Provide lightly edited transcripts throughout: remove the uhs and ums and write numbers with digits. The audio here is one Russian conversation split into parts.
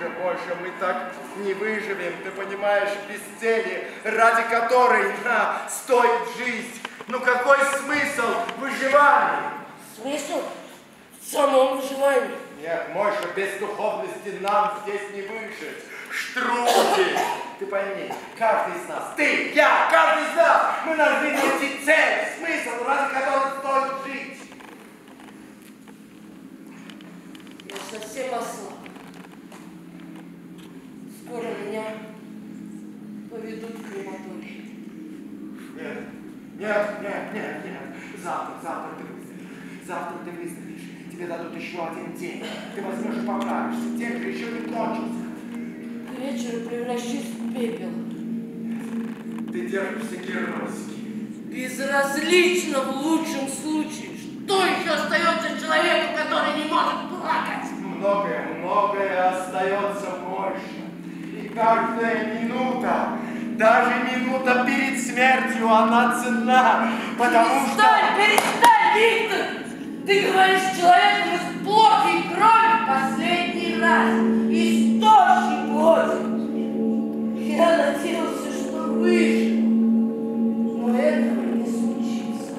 Больше мы так не выживем, ты понимаешь, без цели, ради которой стоит жизнь. Ну какой смысл выживания? Смысл в самом выживании. Нет, Мойша, без духовности нам здесь не выжить. Штрудель! Ты пойми, каждый из нас, ты, я, каждый из нас, мы должны найти цель, смысл, ради которого стоит жить. Я совсем ослаб. Скоро меня поведут в крематорий. Нет. Завтра ты выздоровеешь. Завтра ты выздоровеешь. Тебе дадут еще один день. Ты возьмешь и поправишься. День же еще не кончился. К вечеру превращусь в пепел. Ты держишься геройски. Безразлично в лучшем случае. Что еще остается человеку, который не может плакать? Многое остается больше. И каждая минута, даже минута перед смертью, она ценна, потому что... Перестань, Виктор! Ты говоришь человеку из плоти и крови последний раз, из тощей плоти. Я надеялся, что выживу, но этого не случится.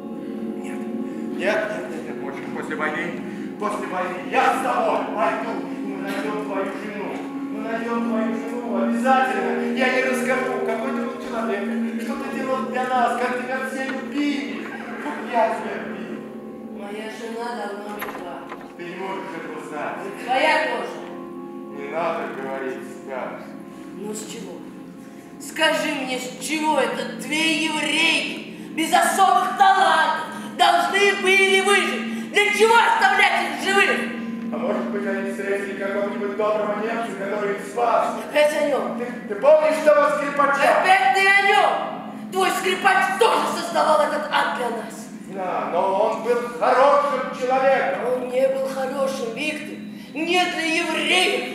Нет, Мойша, после войны я с тобой пойду, мы найдем твою жену, обязательно. Я не расскажу, какой ты был человек, что ты делал для нас, как тебя все любили, как я тебя любил. Моя жена давно мертва. Ты не можешь этого знать. И твоя тоже. Не надо говорить, скажешь. Ну с чего? Скажи мне, с чего это две еврейки без особых талантов должны были выжить? Для чего оставлять их живых? А может быть, они встретили какого-нибудь доброго немца, который их спас? Опять о нем. Ты помнишь того скрипача? Опять ты о нем. Твой скрипач тоже создавал этот ад для нас. Да, но он был хорошим человеком. Он не был хорошим, Виктор. Не для евреев.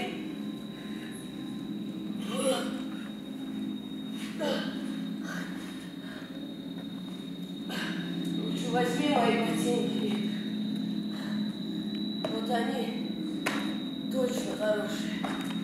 Лучше возьми мои ботинки, Виктор. Вот они точно хорошие.